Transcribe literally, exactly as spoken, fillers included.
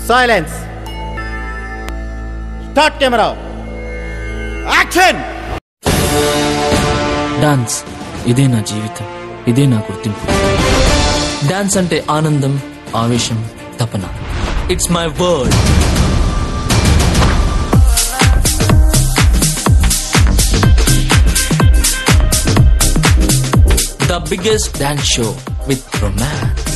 Silence. Start camera. Action. Dance ఇదే నా జీవితం, ఇదే నా గుర్తింపు. డాన్స్ అంటే ఆనందం, ఆవేశం, తపన. It's my world. The biggest dance show with romance.